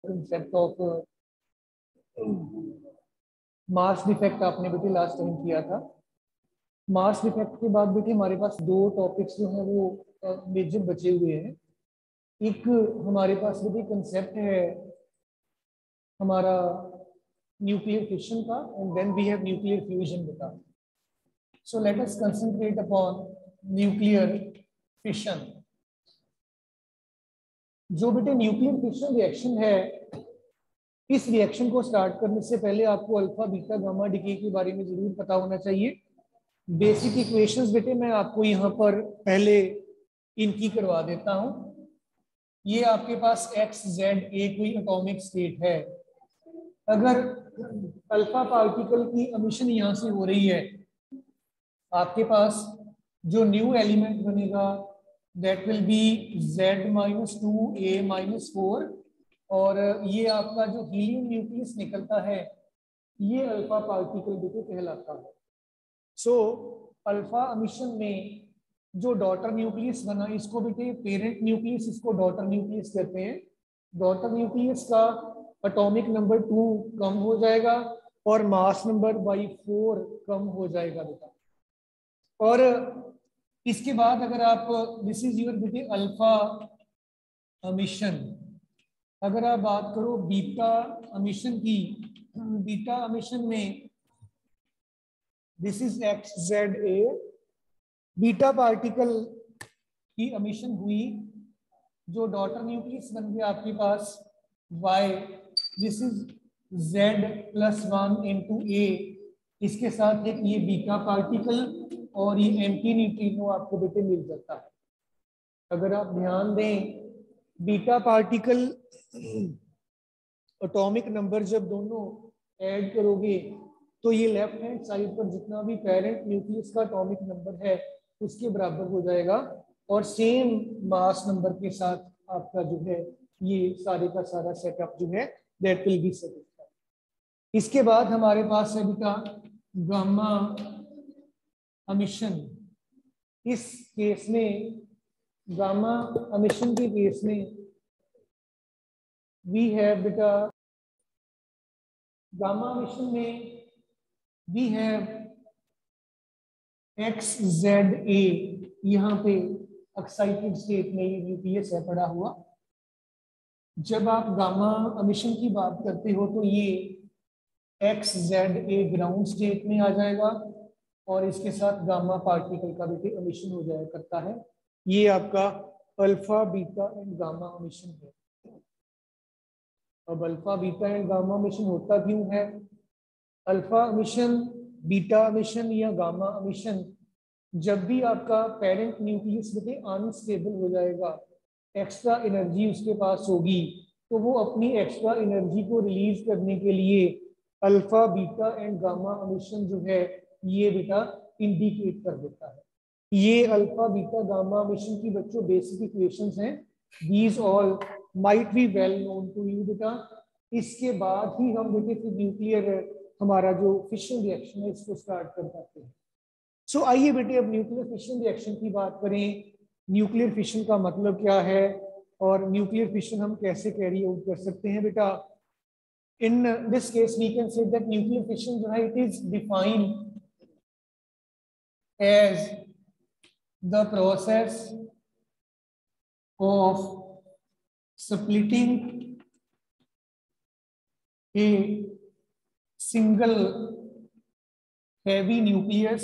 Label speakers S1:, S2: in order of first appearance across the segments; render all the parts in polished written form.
S1: Concept of mass defect आपने बेटे last time किया था। मास डिफेक्ट के बाद बेटे हमारे पास दो टॉपिक्स जो हैं वो मेजर बचे हुए हैं। एक हमारे पास बेटे कंसेप्ट है हमारा न्यूक्लियर फिशन का, and then we have nuclear fusion बेटा। So let us concentrate upon nuclear fission. जो बेटे न्यूक्लियर फिशन रिएक्शन है, इस रिएक्शन को स्टार्ट करने से पहले आपको अल्फा बीटा गामा डीके के बारे में जरूर पता होना चाहिए। बेसिक इक्वेशंस बेटे मैं आपको यहाँ पर पहले इनकी करवा देता हूँ। ये आपके पास एक्स जेड ए कोई एटॉमिक स्टेट है। अगर अल्फा पार्टिकल की एमिशन यहाँ से हो रही है, आपके पास जो न्यू एलिमेंट बनेगा दैट विल बी Z-2A-4, और ये आपका जो हीलियम न्यूक्लियस निकलता है ये अल्फा पार्टिकल बेटे कहलाता है। सो अल्फा एमिशन में जो डॉटर न्यूक्लियस बना, इसको बेटे पेरेंट न्यूक्लियस, इसको डॉटर न्यूक्लियस कहते हैं। डॉटर न्यूक्लियस का एटॉमिक नंबर 2 कम हो जाएगा और मास नंबर बाई 4 कम हो जाएगा बेटा। और इसके बाद अगर आप दिस इज योर बेटे अल्फा एमिशन, अगर आप बात करो बीटा एमिशन की, बीटा एमिशन में this is X Z A, beta particle की एमिशन हुई, जो डॉटर न्यूक्लियस बन गया आपके पास Y, this is Z+1 into A, इसके साथ एक ये बीटा पार्टिकल और ये एंटी न्यूट्रिनो आपको बेटे मिल जाता है। अगर आप ध्यान दें, बीटा पार्टिकल एटॉमिक नंबर जब दोनों ऐड करोगे तो ये लेफ्ट हैंड साइड पर जितना भी पेरेंट न्यूक्लियस का एटॉमिक नंबर है उसके बराबर हो जाएगा, और सेम मास नंबर के साथ आपका जो है ये सारे का सारा सेटअप जो है दैट विल बी सेटिस्फाइड। इसके बाद हमारे पास है बेटा गामा एमिशन। इस केस में, गामा एमिशन के केस में वी हैव बेटा, गामा एमिशन में we have X Z A, यहाँ पे एक्साइटेड स्टेट में ये न्यूक्लियस है पड़ा हुआ। जब आप गामा एमिशन की बात करते हो तो ये X Z A ground state में आ जाएगा और इसके साथ गामा पार्टिकल का भी एमिशन हो जाया करता है। ये आपका alpha beta and gamma emission है। अब alpha beta and gamma emission होता क्यों है? अल्फा एमिशन, बीटा एमिशन या गामा एमिशन, जब भी आपका पेरेंट न्यूक्लियस बेटे अनस्टेबल हो जाएगा, एक्स्ट्रा एनर्जी उसके पास होगी, तो वो अपनी एक्स्ट्रा एनर्जी को रिलीज करने के लिए alpha beta and gamma emission जो है ये बेटा इंडिकेट कर देता है। ये अल्फा बीटा गामा एमिशन की बच्चों बेसिक इक्वेशंस हैं। These all might be well known to you बेटा। इसके बाद ही हम बेटे फिर न्यूक्लियर हमारा जो फिशन रिएक्शन है इसको स्टार्ट कर पाते हैं। सो आइए बेटे अब न्यूक्लियर फिशन रिएक्शन की बात करें। न्यूक्लियर फिशन का मतलब क्या है और न्यूक्लियर फिशन हम कैसे कैरी आउट कर सकते हैं बेटा। In this case we can say that nuclear fission जो है it is defined as the process of splitting a single heavy nucleus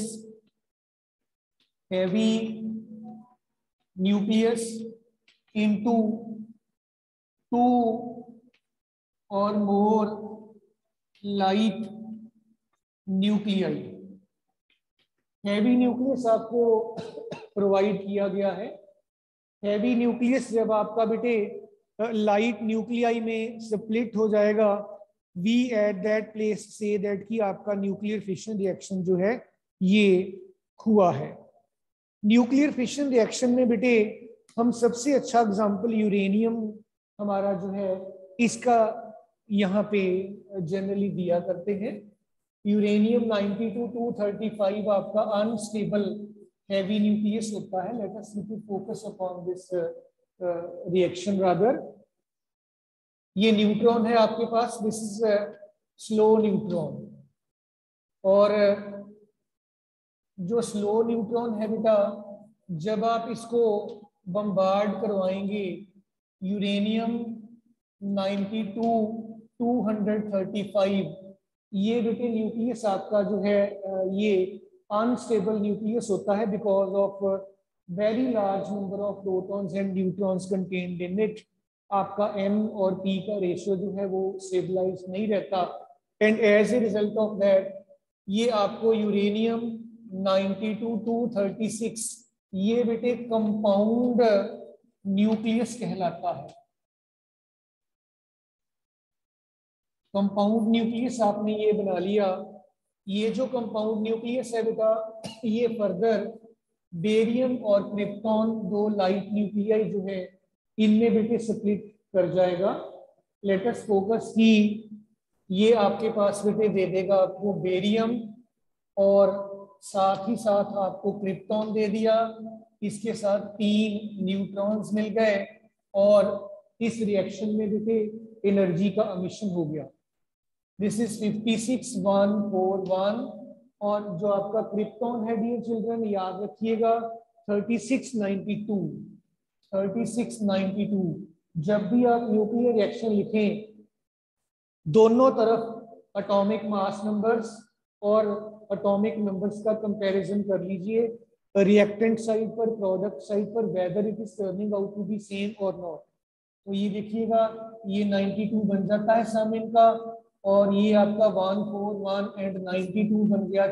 S1: into two or more light nuclei। Heavy nucleus आपको provide किया गया है। हैवी न्यूक्लियस जब आपका बेटे light nuclei में स्प्लिट हो जाएगा, we at that place say that कि आपका न्यूक्लियर फिशन रिएक्शन जो है ये हुआ है। न्यूक्लियर फिशन रिएक्शन में बेटे हम सबसे अच्छा एग्जांपल यूरेनियम हमारा जो है इसका यहाँ पे जनरली दिया करते हैं। यूरेनियम 92-235 आपका अनस्टेबल हैवी न्यूक्लियस होता है। Let us focus upon this reaction rather. ये न्यूट्रॉन है आपके पास, दिस इज स्लो न्यूट्रॉन। और जो स्लो न्यूट्रॉन है बेटा, जब आप इसको बम्बार्ड करवाएंगे यूरेनियम 92 235, ये बेटे न्यूक्लियस आपका जो है ये अनस्टेबल न्यूक्लियस होता है because of very large number of protons and neutrons contained in it. आपका m और p का रेशियो जो है वो स्टेबलाइज नहीं रहता, and as a result of that ये आपको यूरेनियम 92 236 ये बेटे कंपाउंड न्यूक्लियस कहलाता है। कंपाउंड न्यूक्लियस आपने ये बना लिया। ये जो कंपाउंड न्यूक्लियस है बेटा, ये फर्दर बेरियम और क्रिप्टॉन दो लाइट न्यूक्लियाई जो है इनमें बेटे स्प्लिट कर जाएगा। लेट अस फोकस की ये आपके पास बेटे दे देगा आपको बेरियम और साथ ही साथ आपको क्रिप्टॉन दे दिया, इसके साथ 3 न्यूट्रॉन्स मिल गए और इस रिएक्शन में बेटे एनर्जी का एमिशन हो गया। दिस इज 56141 और जो आपका क्रिप्टॉन है डियर चिल्ड्रन याद रखिएगा 3692। 3692 जब भी आप न्यूक्लियर रिएक्शन लिखें दोनों तरफ एटॉमिक मास नंबर्स और एटॉमिक नंबर्स का कंपैरिजन कर लीजिए रिएक्टेंट साइड पर, प्रोडक्ट साइड पर, whether it is turning out to be same और नॉट। तो ये देखिएगा ये 92 बन जाता है सम इनका, और ये आपका 141 एंड 92 बन गया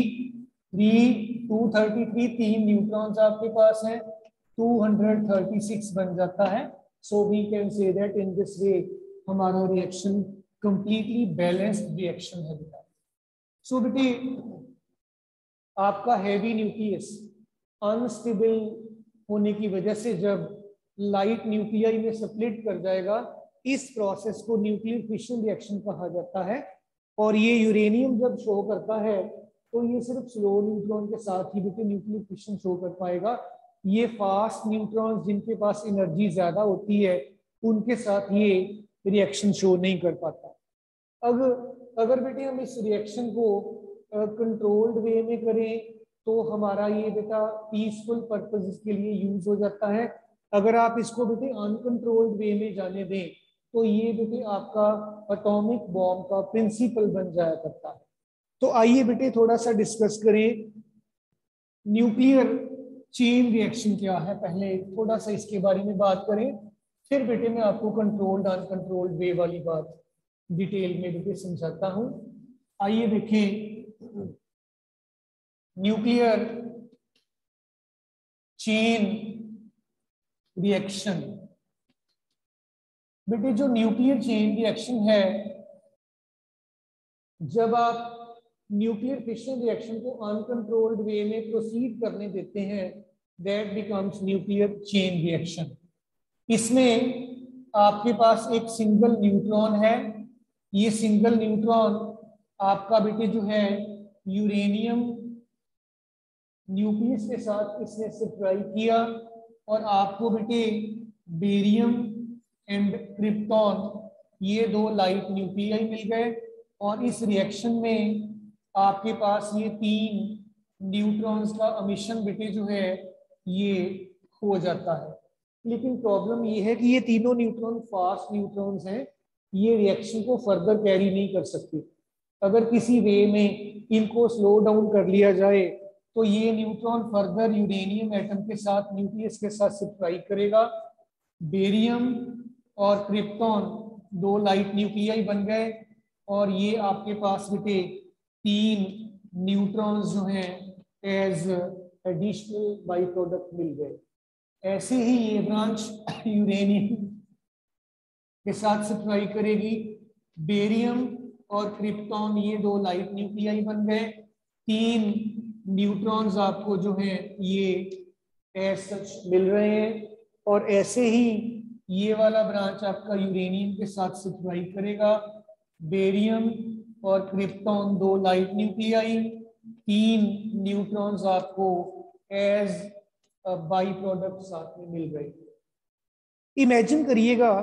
S1: 233। 3 न्यूट्रॉन्स आपके पास हैं, 236 बन जाता है। So we can say that in this way हमारा रिएक्शन कंप्लीटली बैलेंस्ड रिएक्शन है बेटा। सो बेटे आपका हैवी न्यूक्लियस अनस्टेबल होने की वजह से जब लाइट न्यूक्लियाई में स्प्लिट कर जाएगा, इस प्रोसेस को न्यूक्लियर फिशन रिएक्शन कहा जाता है। और ये यूरेनियम जब शो करता है तो ये सिर्फ स्लो न्यूट्रॉन के साथ ही बेटे न्यूक्लियर फिशन शो कर पाएगा। ये फास्ट न्यूट्रॉन्स जिनके पास एनर्जी ज्यादा होती है उनके साथ ये रिएक्शन शो नहीं कर पाता। अगर बेटे हम इस रिएक्शन को कंट्रोल्ड वे में करें तो हमारा ये बेटा पीसफुल पर्पसेस के लिए यूज हो जाता है। अगर आप इसको बेटे अनकंट्रोल्ड वे में जाने दें तो ये बेटे आपका एटॉमिक बॉम्ब का प्रिंसिपल बन जाया करता है। तो आइए बेटे थोड़ा सा डिस्कस करें न्यूक्लियर चेन रिएक्शन क्या है, पहले थोड़ा सा इसके बारे में बात करें, फिर बेटे मैं आपको कंट्रोल्ड अनकंट्रोल्ड वे वाली बात डिटेल में बेटे समझाता हूं। आइए देखें न्यूक्लियर चेन रिएक्शन। बेटे जो न्यूक्लियर चेन रिएक्शन है, जब आप न्यूक्लियर फिशन रिएक्शन को अनकंट्रोल्ड वे में प्रोसीड करने देते हैं that becomes nuclear chain reaction. इसमें आपके पास एक सिंगल न्यूट्रॉन है, ये सिंगल न्यूट्रॉन आपका बेटे जो है यूरेनियम न्यूक्लियस के साथ इसने सब्सक्राइब किया और आपको बेटे बेरियम एंड क्रिप्टॉन ये दो लाइट न्यूक्लियाई मिल गए और इस रिएक्शन में आपके पास ये 3 न्यूट्रॉन्स का एमिशन बेटे जो है ये हो जाता है। लेकिन प्रॉब्लम ये है कि ये तीनों न्यूट्रॉन फास्ट न्यूट्रॉन्स हैं, ये रिएक्शन को फर्दर कैरी नहीं कर सकते। अगर किसी वे में इनको स्लो डाउन कर लिया जाए तो ये न्यूट्रॉन फर्दर यूरेनियम एटम के साथ न्यूक्लियस के साथ सब्सक्राइब करेगा, बेरियम और क्रिप्टॉन दो लाइट न्यूक्लियाई बन गए और ये आपके पास बेटे 3 न्यूट्रॉन्स जो हैं एज एडिशनल बाई प्रोडक्ट मिल गए। ऐसे ही ये ब्रांच यूरेनियम के साथ सब्सक्राइब करेगी, बेरियम और क्रिप्टॉन ये दो लाइट न्यूक्लियाई बन गए, 3 न्यूट्रॉन्स आपको जो है ये एज सच मिल रहे हैं। और ऐसे ही ये वाला ब्रांच आपका यूरेनियम के साथ सब्सक्राइब करेगा, बेरियम और क्रिप्टॉन दो लाइट न्यूक्लियाई, 3 न्यूट्रॉन्स आपको एज बाई प्रोडक्ट साथ में मिल गए। इमेजिन करिएगा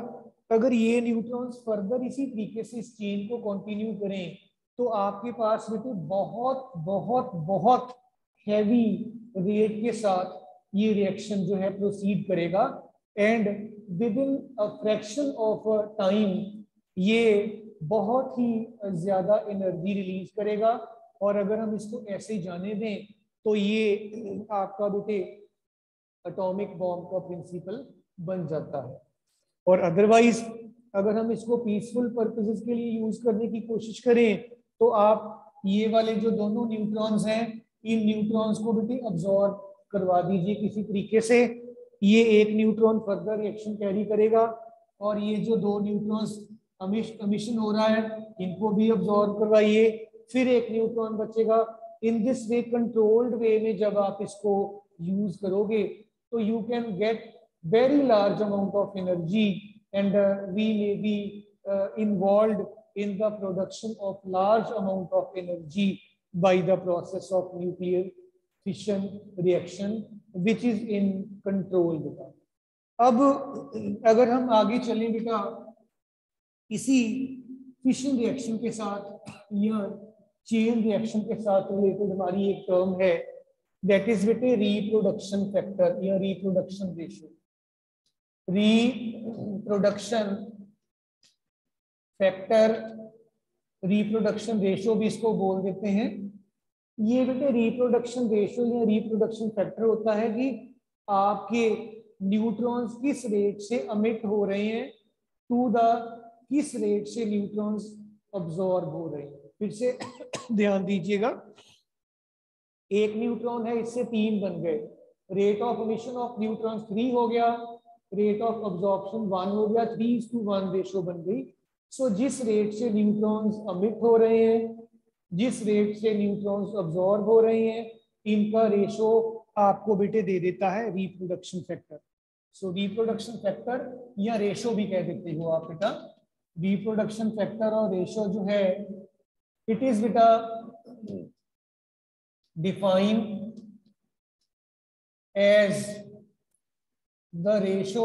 S1: अगर ये न्यूट्रॉन्स फर्दर इसी तरीके से इस चेन को कंटिन्यू करें तो आपके पास बेटे बहुत बहुत बहुत हैवी रेट के साथ ये रिएक्शन जो है प्रोसीड करेगा and within a fraction of time ये बहुत ही ज्यादा एनर्जी रिलीज करेगा। और अगर हम इसको ऐसे ही जाने दें तो ये आपका बेटे एटॉमिक बॉम्ब का प्रिंसिपल बन जाता है। और अदरवाइज अगर हम इसको पीसफुल पर्पसेस के लिए यूज करने की कोशिश करें तो आप ये वाले जो दोनों न्यूट्रॉन्स हैं इन न्यूट्रॉन्स को बेटे अब्सॉर्ब करवा दीजिए किसी तरीके से। ये एक न्यूट्रॉन फर्दर रिएक्शन कैरी करेगा और ये जो दो न्यूट्रॉन्स एमिशन हो रहा है इनको भी अब्सॉर्ब करवाइए, फिर एक न्यूट्रॉन बचेगा। इन दिस वे कंट्रोल्ड वे में जब आप इसको यूज करोगे तो you can get very large amount of energy and we may be involved in the production of large amount of energy by the process of nuclear fission reaction which is in control बेटा। अब अगर हम आगे चलें बेटा इसी fission reaction के साथ या चेन रिएक्शन के साथ रिलेटेड हमारी एक टर्म है दैट इज बेटे रिप्रोडक्शन फैक्टर या reproduction ratio. Reproduction factor, reproduction ratio भी इसको बोल देते हैं। ये बेटे रिप्रोडक्शन रेशियो या रिप्रोडक्शन फैक्टर होता है कि आपके न्यूट्रॉन्स किस रेट से अमिट हो रहे हैं टू द किस रेट से न्यूट्रॉन्स अब्सॉर्ब हो रहे हैं। फिर से ध्यान दीजिएगा, एक न्यूट्रॉन है इससे तीन बन गए, rate of emission of neutrons 3 हो गया, रेट ऑफ अब्जॉर्प्शन 1 हो गया, 3:1 रेशो बन गई। सो जिस रेट से न्यूट्रॉन्स अमिट हो रहे हैं, जिस रेट से न्यूट्रॉन्स अब्सॉर्ब हो रहे हैं, इनका रेशो आपको बेटे दे देता है reproduction factor. So reproduction factor या रेशो भी कह देते हो आप बेटा। रिप्रोडक्शन फैक्टर और रेशो जो है इट इज बेटा defined as the ratio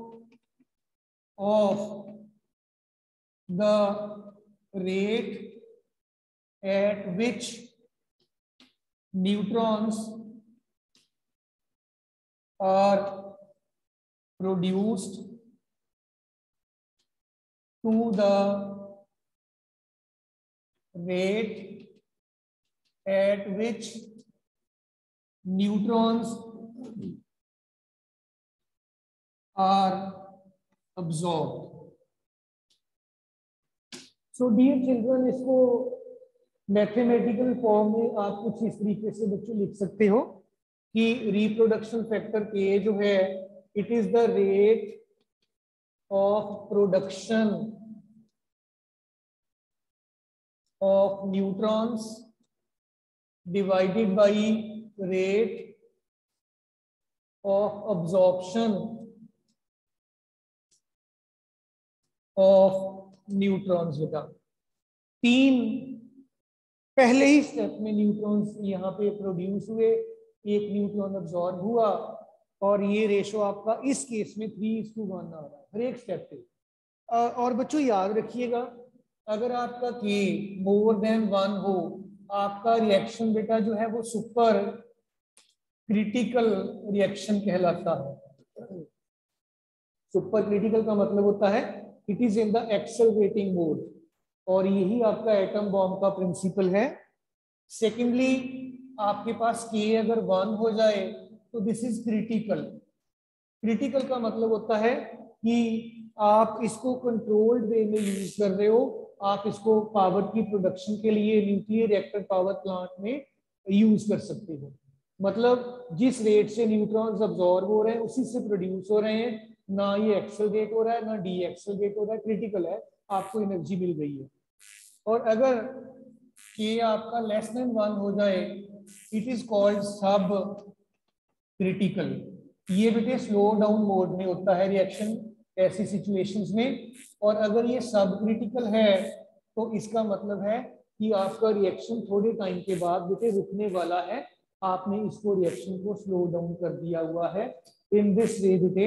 S1: of the rate at which neutrons are produced to the rate at which neutrons are absorbed. So dear children, इसको मैथमेटिकल फॉर्म में आप कुछ इस तरीके से बच्चों लिख सकते हो कि रिप्रोडक्शन फैक्टर के जो है it is the rate of production of neutrons divided by rate of absorption of neutrons बेटा। 3 पहले ही स्टेप में न्यूट्रॉन्स यहाँ पे प्रोड्यूस हुए, एक न्यूट्रॉन अब्सॉर्ब हुआ और ये रेशो आपका इस केस में 3:1 आ रहा है हर एक स्टेप पे। और बच्चों याद रखिएगा अगर आपका के मोर देन 1 हो आपका रिएक्शन बेटा जो है वो सुपर क्रिटिकल रिएक्शन कहलाता है। सुपर क्रिटिकल का मतलब होता है it is in the accelerating mode और यही आपका एटम बॉम्ब का प्रिंसिपल है। सेकेंडली आपके पास के अगर 1 हो जाए तो दिस इज क्रिटिकल। क्रिटिकल का मतलब होता है कि आप इसको कंट्रोल्ड वे में यूज कर रहे हो, आप इसको पावर की प्रोडक्शन के लिए न्यूक्लियर रिएक्टर पावर प्लांट में यूज कर सकते हो। मतलब जिस रेट से न्यूट्रॉन्स अब्सॉर्ब हो रहे हैं उसी से प्रोड्यूस हो रहे हैं, ना ये एक्सेलरेट हो रहा है ना डी एक्सेलरेट हो रहा है, क्रिटिकल है, आपको एनर्जी मिल गई है। और अगर के आपका लेस देन 1 हो जाए it is called sub critical. ये बेटे स्लो डाउन मोड में होता है रिएक्शन ऐसी सिचुएशंस में। और अगर ये सब क्रिटिकल है तो इसका मतलब है कि आपका रिएक्शन थोड़े टाइम के बाद बेटे रुकने वाला है, आपने इसको रिएक्शन को स्लो डाउन कर दिया हुआ है। इन दिस वे बेटे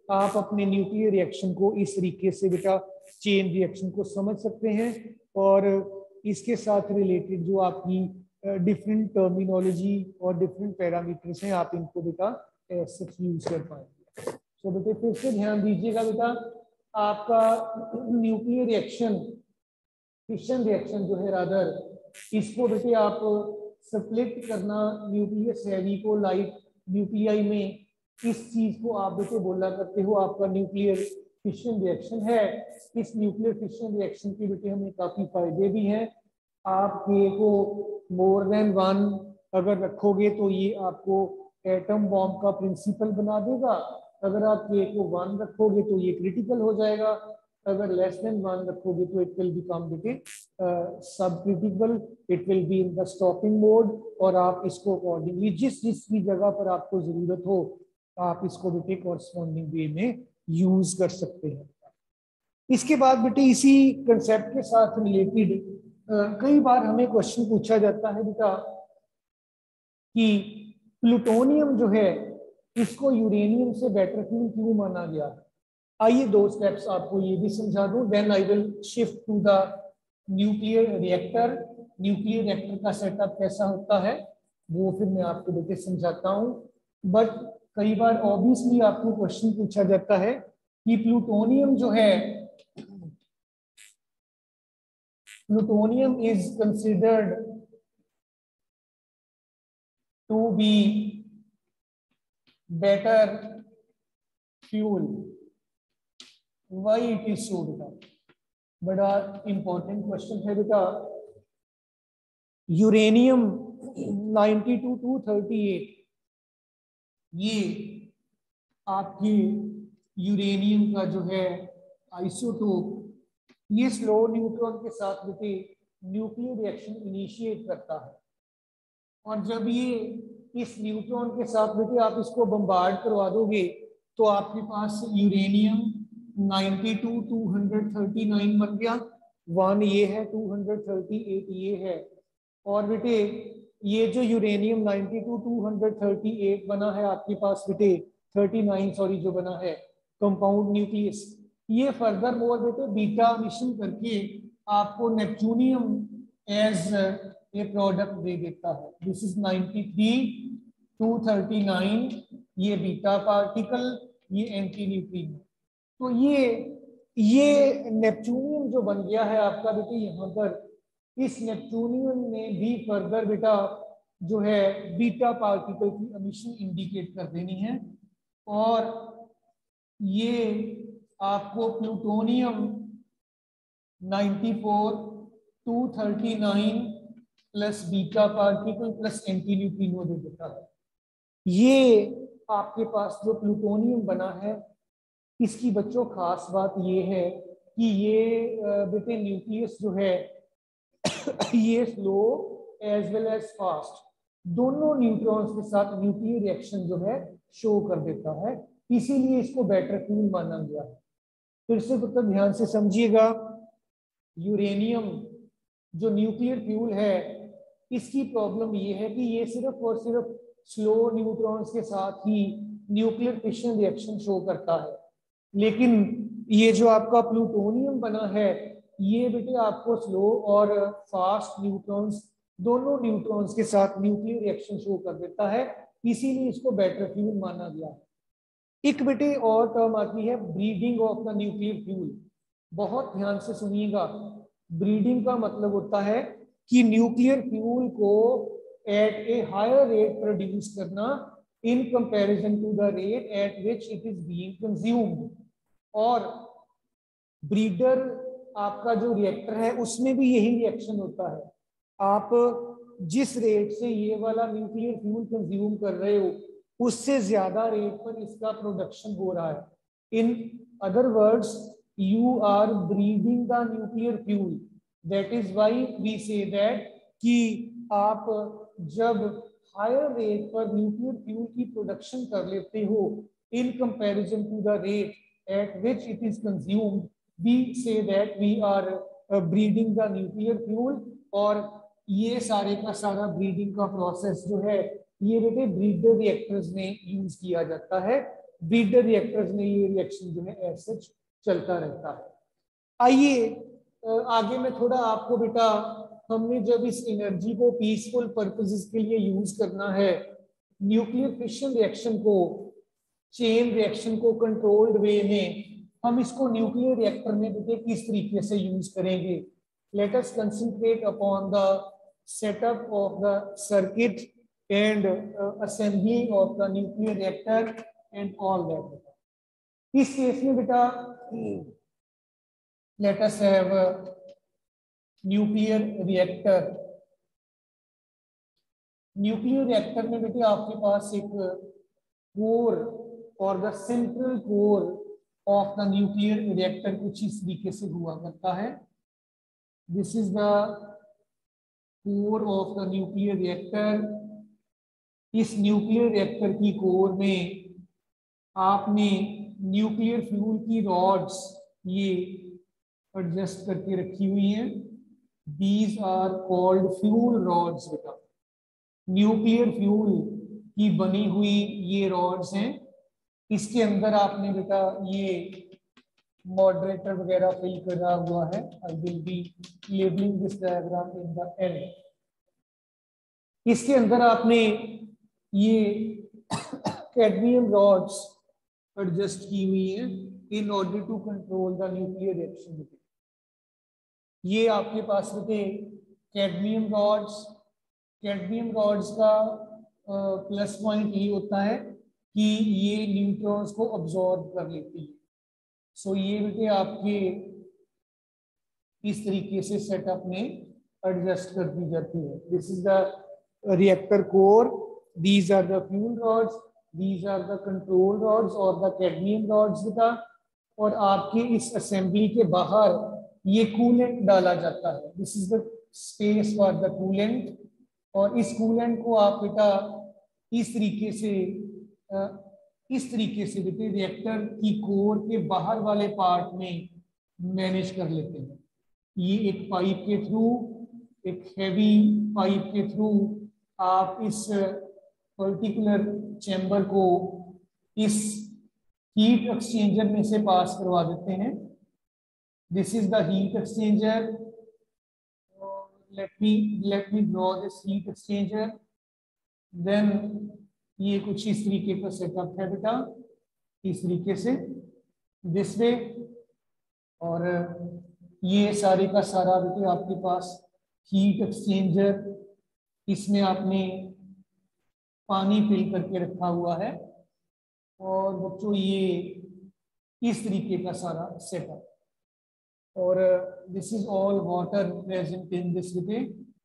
S1: आप अपने न्यूक्लियर रिएक्शन को इस तरीके से बेटा चेन रिएक्शन को समझ सकते हैं, और इसके साथ रिलेटेड जो आपकी डिफरेंट टर्मिनोलॉजी और डिफरेंट पैरामीटर्स हैं आप इनको बेटा ऐसे यूज कर पाएंगे। सो बेटे फिर से ध्यान दीजिएगा बेटा, आपका न्यूक्लियर रिएक्शन फिशन रिएक्शन जो है रादर, इसको बेटे आप स्प्लिट करना न्यूक्लियस हैवी को लाइट न्यूक्लियाई में, इस चीज को आप बेटे बोला करते हो आपका न्यूक्लियर फिशन रिएक्शन है। इस न्यूक्लियर फिशन रिएक्शन के बेटे हमें काफी फायदे भी हैं। आप के को मोर देन 1 अगर रखोगे तो ये आपको एटम बॉम्ब का प्रिंसिपल बना देगा। अगर आप के को 1 रखोगे तो ये क्रिटिकल हो जाएगा। अगर लेस देन 1 रखोगे तो इट विल बिकम बेटे sub critical, it will be in the stopping mode, और आप इसको अकॉर्डिंगली जिस जिस भी जगह पर आपको जरूरत हो आप इसको बेटे कॉरस्पॉन्डिंग वे में यूज कर सकते हैं। इसके बाद बेटे इसी कंसेप्ट के साथ रिलेटेड कई बार हमें क्वेश्चन पूछा जाता है बेटा कि प्लूटोनियम जो है इसको यूरेनियम से बेटर क्यों माना गया। आइए 2 स्टेप्स आपको ये भी समझा दूं, then I will shift to the nuclear reactor. Nuclear reactor का सेटअप कैसा होता है वो फिर मैं आपको बेटे समझाता हूं। बट कई बार ऑब्वियसली आपको क्वेश्चन पूछा जाता है कि प्लूटोनियम जो है, plutonium is considered to be better fuel, why it is so बेटा। बड़ा इंपॉर्टेंट क्वेश्चन है बेटा। यूरेनियम 92-238 ये आपकी यूरेनियम का जो है आइसोटोप, ये स्लो न्यूट्रॉन के साथ बेटे न्यूक्लियर रिएक्शन इनिशिएट करता है। और जब ये इस न्यूट्रॉन के साथ बेटे आप इसको बम्बार्ड करवा दोगे तो आपके पास यूरेनियम 92-239 बन गया। 1 ये है, 238 ये है। और बेटे ये जो यूरेनियम 92-238 बना है आपके पास बेटे 39 सॉरी जो बना है कंपाउंड न्यूक्लियस, ये फर्दर मोर बेटे बीटा मिशन करके आपको नेपच्यूनियम एज ए प्रोडक्ट दे देता है। दिस इज 93-239, ये बीटा पार्टिकल, ये एंटी न्यूट्रिनो। तो ये नेपच्यूनियम जो बन गया है आपका बेटे यहाँ पर, इस नेपच्यूनियम ने भी फर्दर बेटा जो है बीटा पार्टिकल की एमिशन इंडिकेट कर देनी है। और ये आपको plutonium 94-239 plus beta particle plus anti neutrino दे देता है। ये आपके पास जो प्लूटोनियम बना है, इसकी बच्चों खास बात ये है कि ये बेटे न्यूक्लियस जो है ये slow as well as fast दोनों न्यूट्रॉन्स के साथ न्यूक्लियर रिएक्शन जो है शो कर देता है, इसीलिए इसको बेटर फ्यूल माना गया है। फिर से पुत्र ध्यान से समझिएगा, यूरेनियम जो न्यूक्लियर फ्यूल है इसकी प्रॉब्लम ये है कि ये सिर्फ और सिर्फ स्लो न्यूट्रॉन्स के साथ ही न्यूक्लियर फिशन रिएक्शन शो करता है। लेकिन ये जो आपका प्लूटोनियम बना है ये बेटे आपको स्लो और फास्ट न्यूट्रॉन्स दोनों न्यूट्रॉन्स के साथ न्यूक्लियर रिएक्शन शो कर देता है, इसीलिए इसको बेटर फ्यूल माना गया है। एक बेटे और टर्म आती है breeding of the nuclear fuel. बहुत ध्यान से सुनिएगा, ब्रीडिंग का मतलब होता है कि न्यूक्लियर फ्यूल को at a higher rate produce करना in comparison to the rate at which it is being consumed. और ब्रीडर आपका जो रिएक्टर है उसमें भी यही रिएक्शन होता है। आप जिस रेट से ये वाला न्यूक्लियर फ्यूल कंज्यूम कर रहे हो उससे ज्यादा रेट पर इसका प्रोडक्शन हो रहा है। In other words you are breeding the nuclear fuel. That is why we say that कि आप जब हायर रेट पर न्यूक्लियर फ्यूल की प्रोडक्शन कर लेते हो in comparison to the rate at which it is consumed, we say that we are breeding the nuclear fuel। और ये सारे का सारा ब्रीडिंग का प्रोसेस जो है ये बेटे ब्रीडर रिएक्टर्स में यूज किया जाता है। ब्रीडर रिएक्टर्स में ये रिएक्शन जो है ऐसे चलता रहता है। आइए आगे में थोड़ा आपको बेटा, हमने जब इस एनर्जी को पीसफुल पर्पसेस के लिए यूज करना है, न्यूक्लियर फिशन रिएक्शन को, चेन रिएक्शन को कंट्रोल्ड वे में, हम इसको न्यूक्लियर रिएक्टर में बेटे किस तरीके से यूज करेंगे। Let us concentrate upon the setup of the circuit and assembly of the nuclear reactor and all that. इस केस में बेटा let us have nuclear reactor. Nuclear reactor में बेटे आपके पास एक कोर और the central core of the nuclear reactor कुछ इस तरीके से हुआ करता है। This is the core of the nuclear reactor. इस न्यूक्लियर रिएक्टर की कोर में आपने न्यूक्लियर फ्यूल की रॉड्स ये एडजस्ट करके रखी हुई हैं। These are called fuel rods बेटा। न्यूक्लियर फ्यूल की बनी हुई ये रॉड्स हैं। इसके अंदर आपने बेटा ये मॉडरेटर वगैरह फिल करा हुआ है। I will be labelling this diagram in the end. इसके अंदर आपने ये कैडमियम रॉड्स एडजस्ट की हुई है in order to control the nuclear reaction. ये आपके पास बेटे कैडमियम रॉड्स। कैडमियम रॉड्स का प्लस पॉइंट ये होता है कि ये न्यूट्रॉन्स को अब्सॉर्ब कर लेती है। सो ये बेटे आपके इस तरीके से सेटअप में एडजस्ट कर दी जाती है। This is the reactor core, these are the fuel rods, these are the control rods और द कैडमियम रॉड्स बेटा। और आपके इस असेंबली के बाहर ये कूलेंट डाला जाता है। This is the space for the coolant. और इस कूलेंट को आप बेटा इस तरीके से बेटे रिएक्टर की कोर के बाहर वाले पार्ट में मैनेज कर लेते हैं। ये एक पाइप के थ्रू, एक हैवी पाइप के थ्रू आप इस पर्टिकुलर चैम्बर को इस हीट एक्सचेंजर में से पास करवा देते हैं। This is the heat exchanger. let me draw this heat exchanger. Then ये कुछ इस तरीके का सेटअप है बेटा, इस तरीके से दिस वे। और ये सारे का सारा बेटे आपके पास हीट एक्सचेंजर, इसमें आपने पानी फिल करके रखा हुआ है। और बच्चों ये इस तरीके का सारा सेटअप। और this is all water present in this बेटे।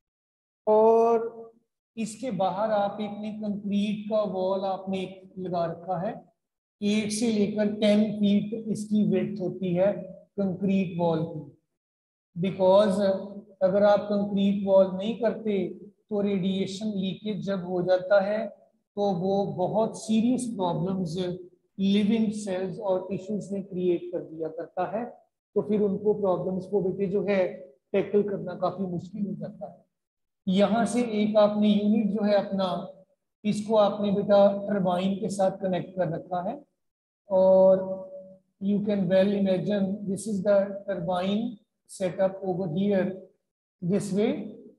S1: और इसके बाहर आप एक कंक्रीट का वॉल आपने लगा रखा है। 8 से लेकर 10 फीट इसकी विड्थ होती है कंक्रीट वॉल की। बिकॉज अगर आप कंक्रीट वॉल नहीं करते तो रेडिएशन लीकेज जब हो जाता है तो वो बहुत सीरियस प्रॉब्लम्स लिविंग सेल्स और टिश्यूज में क्रिएट कर दिया करता है। तो फिर उनको प्रॉब्लम्स को बेटे जो है टैकल करना काफी मुश्किल हो जाता है। यहाँ से एक आपने यूनिट जो है अपना, इसको आपने बेटा टरबाइन के साथ कनेक्ट कर रखा है। और you can well imagine this is the turbine setup over here this way.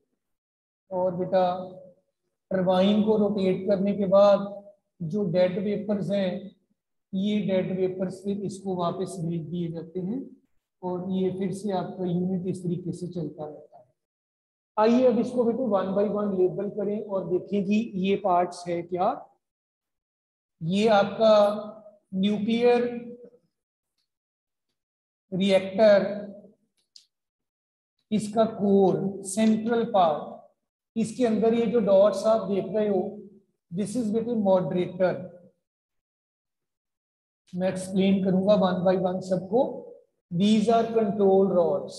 S1: और बेटा टरबाइन को रोटेट करने के बाद जो डेड वेपर्स हैं, ये डेड वेपर्स फिर इसको वापस भेज दिए जाते हैं और ये फिर से आपका यूनिट इस तरीके से चलता रहता है। आइए अब इसको बेटे 1 बाय 1 लेबल करें और देखें कि ये पार्ट्स है क्या। ये आपका न्यूक्लियर रिएक्टर, इसका कोर, सेंट्रल पार्ट, इसके अंदर ये जो डॉट्स आप देख रहे हो, दिस इज बेटे मॉडरेटर। मैं एक्सप्लेन करूंगा 1 बाय 1 सबको। These are control rods.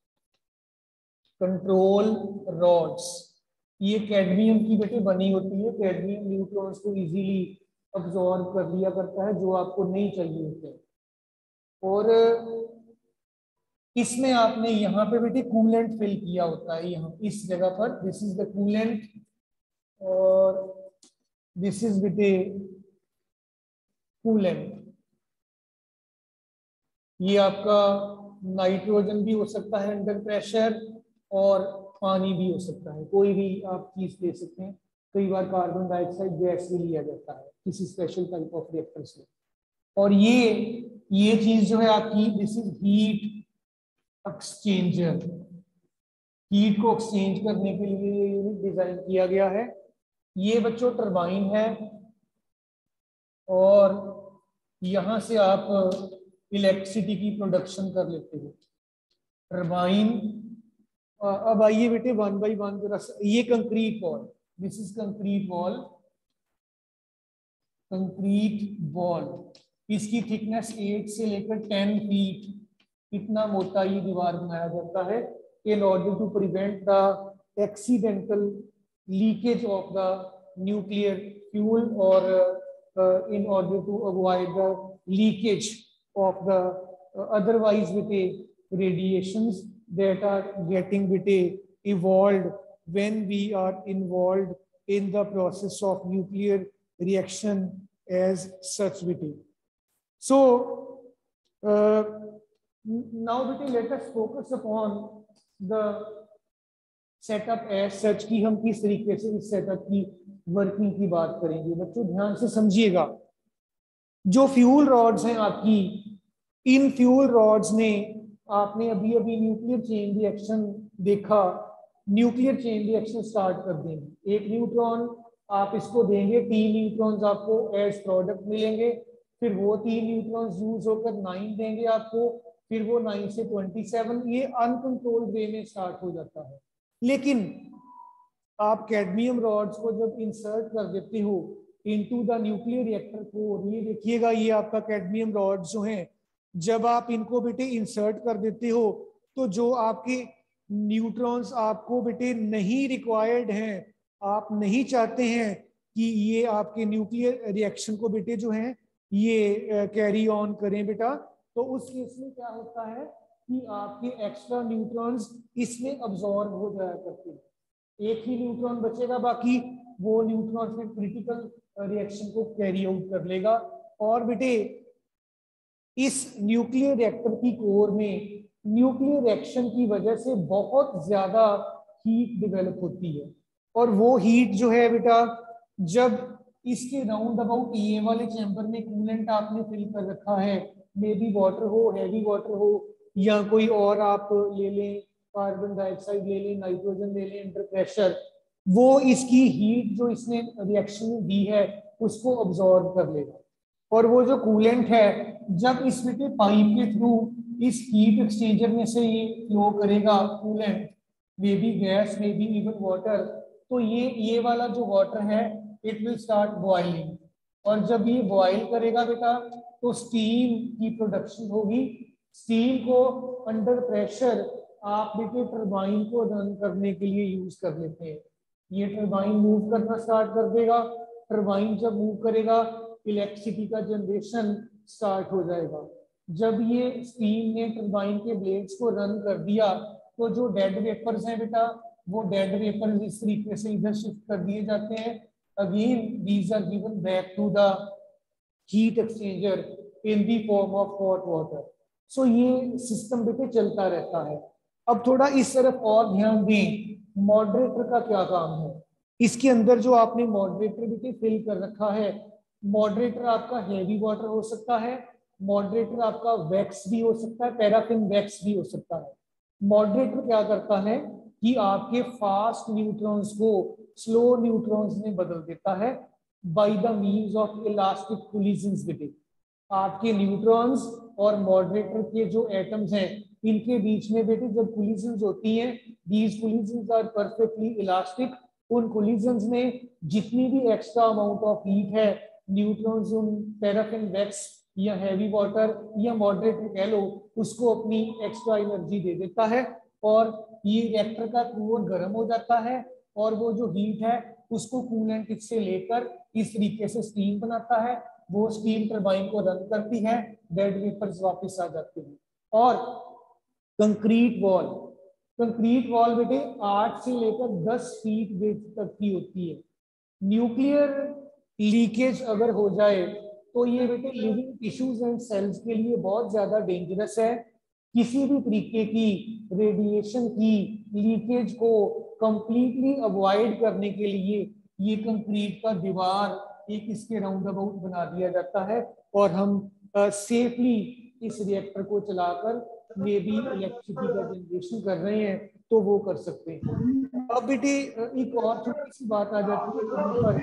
S1: Control rods ये कैडमियम की बेटे बनी होती है। कैडमियम न्यूट्रॉन्स को इजीली अब्सॉर्ब कर लिया करता है जो आपको नहीं चाहिए होते। और इसमें आपने यहाँ पे बेटे कूलेंट फिल किया होता है। यहाँ इस जगह पर दिस इज द कूलेंट और दिस इज बेटे कूलेंट। ये आपका नाइट्रोजन भी हो सकता है अंडर प्रेशर, और पानी भी हो सकता है, कोई भी आप चीज ले सकते हैं। कई बार कार्बन डाइऑक्साइड गैस भी लिया जाता है किसी स्पेशल टाइप ऑफ रिएक्टर से। और ये चीज जो है आपकी, this is heat exchanger. Heat को एक्सचेंज करने के लिए ये यूनिट डिजाइन किया गया है। ये बच्चों टरबाइन है, और यहां से आप इलेक्ट्रिसिटी की प्रोडक्शन कर लेते हो। टरबाइन। अब आइए बेटे वन बाई वन जरा। ये concrete wall, this is concrete wall. Concrete wall, इसकी थिकनेस 8 से लेकर 10 फीट, इतना मोटा ये दीवार बनाया जाता है in order to prevent the accidental leakage of the nuclear fuel, और in order to avoid the leakage of the otherwise with a radiations that are getting with a evolved when we are involved in the process of nuclear reaction as such with it. So now let us focus upon the setup as such कि हम किस तरीके से इस setup की working की बात करेंगे। बच्चों ध्यान से समझिएगा, जो फ्यूल रॉड्स हैं आपकी, इन फ्यूल रॉड्स ने, आपने अभी अभी न्यूक्लियर चेन रिएक्शन देखा, न्यूक्लियर चेन रिएक्शन स्टार्ट कर देंगे। एक न्यूट्रॉन आप इसको देंगे, 3 न्यूट्रॉन्स आपको एज प्रोडक्ट मिलेंगे, फिर वो 3 न्यूट्रॉन्स यूज होकर 9 देंगे आपको, फिर वो 9 से 27, ये अनकंट्रोल्ड वे में स्टार्ट हो जाता है। लेकिन आप कैडमियम रॉड्स को जब इंसर्ट कर देते हो इनटू द न्यूक्लियर रिएक्टर को, ये देखिएगा ये आपका कैडमियम रॉड्स जो हैं, जब आप इनको बेटे इंसर्ट कर देते हो तो जो आपके न्यूट्रॉन्स आपको बेटे नहीं रिक्वायर्ड हैं, आप नहीं चाहते हैं कि ये आपके न्यूक्लियर रिएक्शन को बेटे जो है ये कैरी ऑन करें बेटा, तो उस केस में क्या होता है कि आपके एक्स्ट्रा न्यूट्रॉन्स इसमें अब्सॉर्ब हो जाया करते हैं। एक ही न्यूट्रॉन बचेगा, बाकी वो न्यूट्रॉन फिर क्रिटिकल रिएक्शन को कैरी आउट कर लेगा। और बेटे इस न्यूक्लियर रिएक्टर की कोर में न्यूक्लियर रिएक्शन की वजह से बहुत ज्यादा हीट डेवलप होती है, और वो हीट जो है बेटा, जब इसके राउंड अबाउट ये वाले चैम्बर में कूलेंट आपने फिल कर रखा है, मे बी वाटर हो, हैवी वाटर हो, या कोई और आप ले लें, कार्बन डाइऑक्साइड ले लें, नाइट्रोजन ले लें अंडर प्रेशर, वो इसकी हीट जो इसने रिएक्शन में दी है उसको अब्सॉर्ब कर लेगा। और वो जो कूलेंट है, जब इस बेटे पाइप के थ्रू इस हीट एक्सचेंजर में से ये फ्लो करेगा coolant, maybe gas, maybe even water, तो ये वाला जो वाटर है इट विल स्टार्ट बॉइलिंग, और जब ये बॉइल करेगा बेटा तो स्टीम की प्रोडक्शन होगी। स्टीम को अंडर प्रेशर आप बेटे टरबाइन को रन करने के लिए यूज कर लेते हैं। ये टरबाइन मूव करना स्टार्ट कर देगा, टरबाइन जब मूव करेगा इलेक्ट्रिसिटी का जनरेशन स्टार्ट हो जाएगा। जब ये स्टीम ने टरबाइन के ब्लेड्स को रन कर दिया तो जो डेड वेपर्स हैं बेटा, वो डेड वेपर्स इस तरीके से इधर शिफ्ट कर दिए जाते हैं। Again these are given back to the heat exchanger in the form of hot water. So ये सिस्टम बेटे चलता रहता है। अब थोड़ा इस तरफ और ध्यान दें, मॉडरेटर का क्या काम है। इसके अंदर जो आपने मॉडरेटर बेटे फिल कर रखा है, मॉडरेटर आपका हेवी वाटर हो सकता है, मॉडरेटर आपका वैक्स भी हो सकता है, पैराफिन वैक्स भी हो सकता है। मॉडरेटर क्या करता है कि आपके फास्ट न्यूट्रॉन्स को स्लो न्यूट्रॉन्स में बदल देता है by the means of elastic collisions बेटे। आपके न्यूट्रॉन्स और मॉडरेटर के जो एटम्स हैं इनके बीच में बेटे जब कोलिजन्स होती हैं, these collisions are perfectly elastic. उन कोलिजन्स में जितनी भी एक्स्ट्रा अमाउंट ऑफ हीट है, न्यूट्रॉन्स उन पैराफिन वैक्स या हैवी वाटर या मॉडरेटर कह लो, उसको अपनी एक्स्ट्रा एनर्जी दे देता है, और ये रिएक्टर का कोर गर्म हो जाता है, और वो जो हीट है उसको कूलेंट से लेकर इस तरीके से स्टीम बनाता है। वो स्टीम टरबाइन को रन करती है, डेड वेपर्स वापस आ जाते हैं। और कंक्रीट वॉल, कंक्रीट वॉल बेटे 8 से लेकर 10 फीट वेट तक की होती है। न्यूक्लियर लीकेज अगर हो जाए तो ये बेटे लिविंग टिश्यूज एंड सेल्स के लिए बहुत ज्यादा डेंजरस है। किसी भी तरीके की रेडिएशन की लीकेज को कंप्लीटली अवॉइड करने के लिए ये कंक्रीट का दीवार एक इसके राउंड अबाउट बना दिया जाता है और हम सेफली इस रिएक्टर को चलाकर मे भी इलेक्ट्रिसिटी का जनरेशन कर रहे हैं तो वो कर सकते हैं। अब बेटे एक और छोटी सी बात आ जाती है यहाँ पर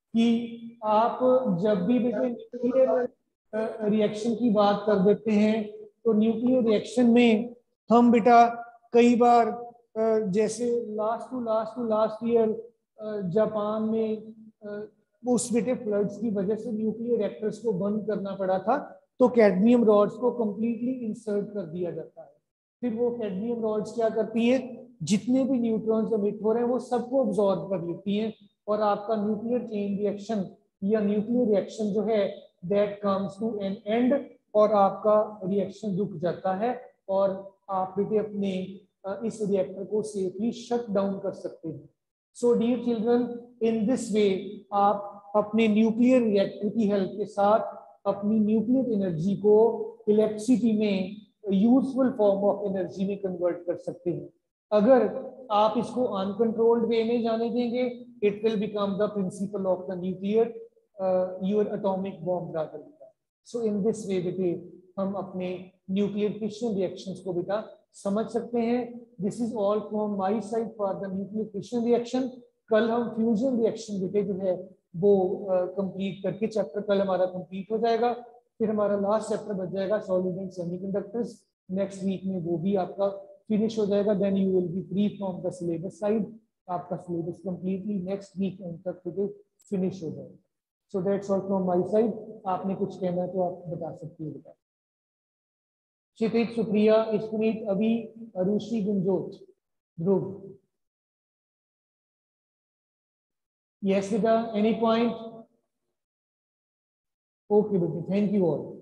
S1: कि आप जब भी बेटे न्यूक्लियर रिएक्शन की बात कर देते हैं तो न्यूक्लियर रिएक्शन में हम बेटा कई बार जैसे last to last year Japan में उस बेटे फ्लड्स की वजह से न्यूक्लियर रिएक्टर्स को बंद करना पड़ा था, तो कैडमियम रॉड्स को कंप्लीटली इंसर्ट कर दिया जाता है। फिर वो कैडमियम रॉड्स क्या करती हैं, जितने भी न्यूट्रॉन्स एमिट हो रहे हैं वो सबको अब्सॉर्ब कर लेती हैं और आपका न्यूक्लियर चेन रिएक्शन या न्यूक्लियर रिएक्शन जो है that comes to an end और आपका रिएक्शन रुक जाता है और आप बेटे अपने इस रिएक्टर को सेफली शट डाउन कर सकते हैं। So dear children, in this way आप अपने न्यूक्लियर रिएक्टर की हेल्प के साथ अपनी न्यूक्लियर एनर्जी को इलेक्ट्रिसिटी में यूजफुल फॉर्म ऑफ एनर्जी में कन्वर्ट कर सकते हैं। अगर आप इसको अनकंट्रोल्ड वे में जाने देंगे, it will become the principle of the nuclear your atomic bomb rather. So in this way बेटे हम अपने न्यूक्लियर फिशन रिएक्शंस को बेटा समझ सकते हैं। This is all from my side for the nuclear fission reaction. कल हम फ्यूजन रिएक्शन बेटे जो है वो कंप्लीट करके चैप्टर कल हमारा कंप्लीट हो जाएगा। फिर हमारा लास्ट चैप्टर बच जाएगा solid and semiconductors. Next week में वो भी आपका फिनिश हो जाएगा। Then you will be free from the syllabus side. आपका syllabus completely next week end तक फिनिश हो जाएगा। So that's all from my side. आपने कुछ कहना है तो आप बता सकती है बेटा। क्षितिज, सुप्रिया, स्मित, अभी, अरुषि, गुंजोत, ध्रुव। Yes, Vita, any point? Okay, Vita, thank you all.